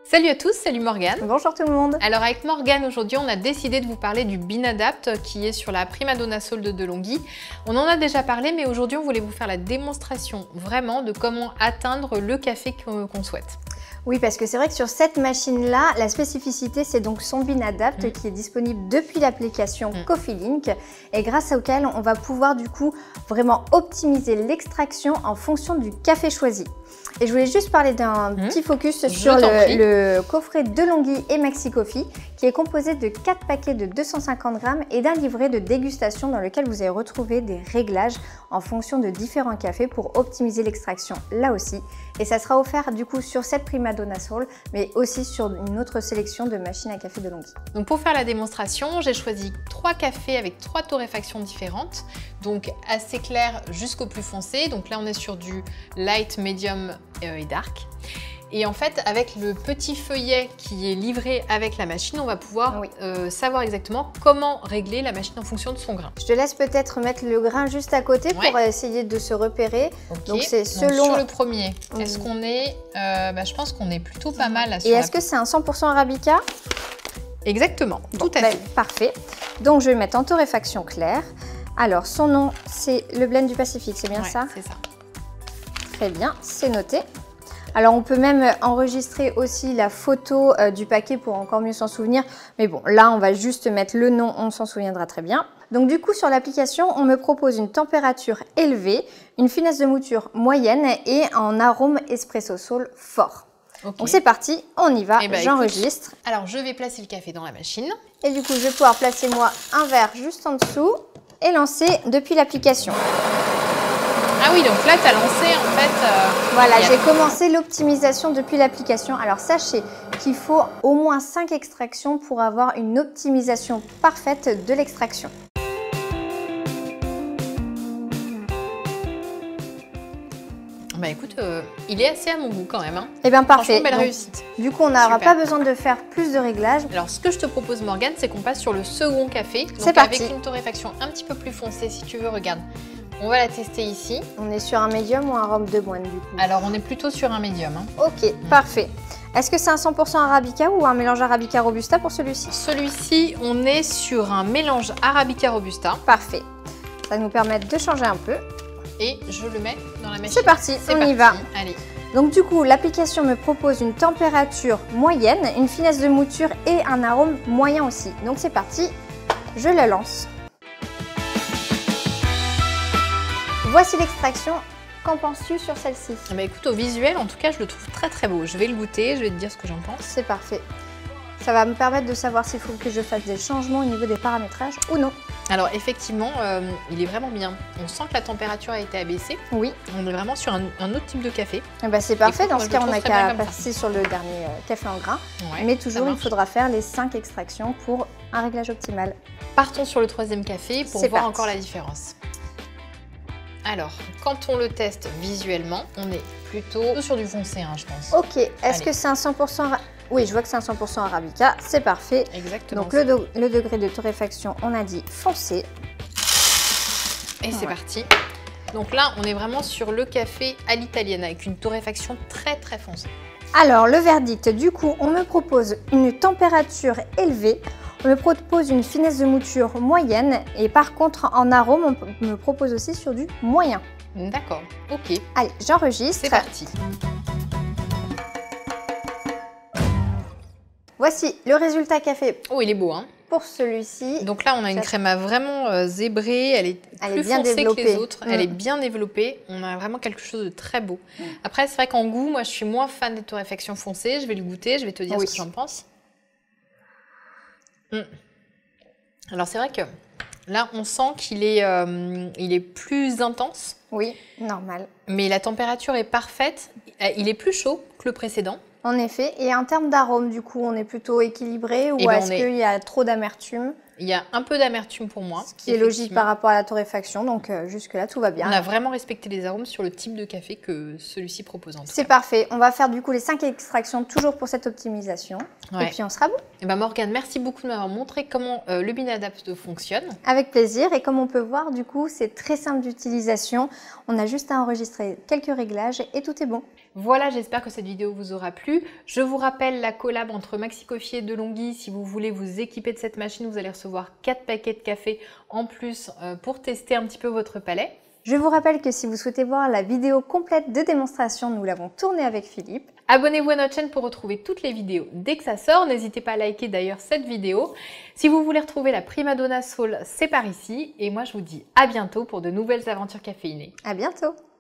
Salut à tous, salut Morgane. Bonjour tout le monde. Alors avec Morgane, aujourd'hui on a décidé de vous parler du Binadapt qui est sur la Prima Donna Soul de DeLonghi. On en a déjà parlé, mais aujourd'hui on voulait vous faire la démonstration vraiment de comment atteindre le café qu'on souhaite. Oui, parce que c'est vrai que sur cette machine-là, la spécificité, c'est donc son Binadapt qui est disponible depuis l'application Coffee Link et grâce auquel on va pouvoir du coup vraiment optimiser l'extraction en fonction du café choisi. Et je voulais juste parler d'un petit focus sur le coffret DeLonghi et Maxi Coffee qui est composé de 4 paquets de 250 grammes et d'un livret de dégustation dans lequel vous allez retrouver des réglages en fonction de différents cafés pour optimiser l'extraction là aussi. Et ça sera offert du coup sur cette Prima Donna Soul mais aussi sur une autre sélection de machines à café DeLonghi. Donc pour faire la démonstration, j'ai choisi 3 cafés avec 3 torréfactions différentes, donc assez clair jusqu'au plus foncé. Donc là on est sur du light, medium et dark. Et en fait, avec le petit feuillet qui est livré avec la machine, on va pouvoir savoir exactement comment régler la machine en fonction de son grain. Je te laisse peut-être mettre le grain juste à côté pour essayer de se repérer. Donc c'est selon... Sur le premier, est-ce qu'on est... je pense qu'on est plutôt pas mal là. Et est-ce que c'est un 100% Arabica? Exactement, tout à fait. Parfait. Donc je vais mettre en torréfaction claire. Alors son nom, c'est le blend du Pacifique, c'est bien ça? C'est ça. Très bien, c'est noté. Alors on peut même enregistrer aussi la photo du paquet pour encore mieux s'en souvenir. Mais bon, là on va juste mettre le nom, on s'en souviendra très bien. Donc du coup sur l'application, on me propose une température élevée, une finesse de mouture moyenne et un arôme espresso soul fort. Donc c'est parti, on y va, j'enregistre. Alors je vais placer le café dans la machine. Et du coup je vais pouvoir placer moi un verre juste en dessous et lancer depuis l'application. Ah oui, donc là, tu as lancé en fait... Voilà, j'ai commencé l'optimisation depuis l'application. Alors sachez qu'il faut au moins 5 extractions pour avoir une optimisation parfaite de l'extraction. Bah écoute, il est assez à mon goût quand même. Hein. Eh bien parfait. Franchement, belle réussite. Du coup, on n'aura pas besoin de faire plus de réglages. Alors ce que je te propose Morgane, c'est qu'on passe sur le second café. C'est parti. Avec une torréfaction un petit peu plus foncée si tu veux, regarde. On va la tester ici. On est sur un médium ou un rhum de moine du coup? Alors on est plutôt sur un médium. Hein. Ok, parfait. Est-ce que c'est un 100% Arabica ou un mélange Arabica Robusta pour celui-ci? Celui-ci, on est sur un mélange Arabica Robusta. Parfait. Ça va nous permettre de changer un peu. Et je le mets dans la machine. C'est parti, on y va. Allez. Donc du coup, l'application me propose une température moyenne, une finesse de mouture et un arôme moyen aussi. Donc c'est parti, je la lance. Voici l'extraction. Qu'en penses-tu sur celle-ci? Bah écoute, au visuel, en tout cas, je le trouve très très beau. Je vais le goûter, je vais te dire ce que j'en pense. C'est parfait. Ça va me permettre de savoir s'il faut que je fasse des changements au niveau des paramétrages ou non. Alors effectivement, il est vraiment bien. On sent que la température a été abaissée. Oui. On est vraiment sur un autre type de café. Bah c'est parfait. Dans ce cas, on n'a qu'à passer sur le dernier café en grain. Ouais, mais toujours, il faudra faire les 5 extractions pour un réglage optimal. Partons sur le troisième café pour voir encore la différence. Alors, quand on le teste visuellement, on est plutôt sur du foncé, hein, je pense. Ok, est-ce que c'est un 100%? Oui, je vois que c'est un 100% Arabica, c'est parfait. Exactement. Donc le degré de torréfaction, on a dit foncé. Et c'est parti. Donc là, on est vraiment sur le café à l'italienne avec une torréfaction très très foncée. Alors, le verdict, du coup, on me propose une température élevée. On me propose une finesse de mouture moyenne et par contre en arôme on me propose aussi sur du moyen. D'accord, ok. Allez, j'enregistre. C'est parti. Voici le résultat café. Oh, il est beau, hein? Pour celui-ci. Donc là, on a une crème vraiment zébrée. Elle est plus bien foncée développée que les autres. Elle est bien développée. On a vraiment quelque chose de très beau. Après, c'est vrai qu'en goût, moi, je suis moins fan des torréfactions foncées. Je vais le goûter. Je vais te dire ce que j'en pense. Alors c'est vrai que là on sent qu'il est, il est plus intense. Oui, normal. Mais la température est parfaite. Il est plus chaud que le précédent. En effet. Et en termes d'arôme, du coup, on est plutôt équilibré ou est-ce qu'il y a trop d'amertume? Il y a un peu d'amertume pour moi. Ce qui est logique par rapport à la torréfaction, donc jusque-là, tout va bien. On a vraiment respecté les arômes sur le type de café que celui-ci propose. C'est parfait. On va faire du coup les 5 extractions toujours pour cette optimisation. Et puis on sera bon. Et ben Morgane, merci beaucoup de m'avoir montré comment le Binadapt fonctionne. Avec plaisir. Et comme on peut voir, du coup, c'est très simple d'utilisation. On a juste à enregistrer quelques réglages et tout est bon. Voilà, j'espère que cette vidéo vous aura plu. Je vous rappelle la collab entre Maxi Coffee et De'Longhi. Si vous voulez vous équiper de cette machine, vous allez recevoir 4 paquets de café en plus pour tester un petit peu votre palais. Je vous rappelle que si vous souhaitez voir la vidéo complète de démonstration, nous l'avons tournée avec Philippe. Abonnez-vous à notre chaîne pour retrouver toutes les vidéos dès que ça sort. N'hésitez pas à liker d'ailleurs cette vidéo. Si vous voulez retrouver la Prima Donna Soul, c'est par ici. Et moi, je vous dis à bientôt pour de nouvelles aventures caféinées. À bientôt!